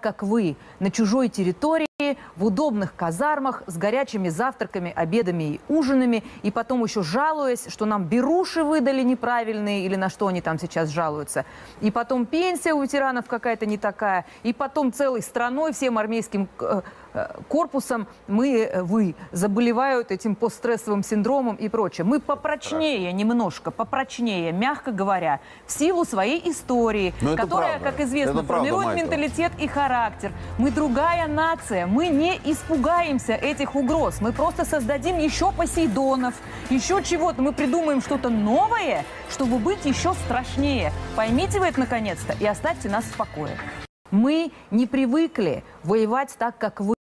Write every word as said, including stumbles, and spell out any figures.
как вы, на чужой территории, в удобных казармах, с горячими завтраками, обедами и ужинами, и потом еще жалуясь, что нам беруши выдали неправильные, или на что они там сейчас жалуются. И потом пенсия у ветеранов какая-то не такая, и потом целой страной, всем армейским корпусом мы, вы, заболевают этим постстрессовым синдромом и прочее. Мы попрочнее немножко, попрочнее, мягко говоря, в силу своей истории, Но которая, как известно, это правда, формирует Майкл. менталитет и характер. Мы другая нация, мы не испугаемся этих угроз, мы просто создадим еще Посейдонов, еще чего-то, мы придумаем что-то новое, чтобы быть еще страшнее. Поймите вы это наконец-то и оставьте нас в покое. Мы не привыкли воевать так, как вы.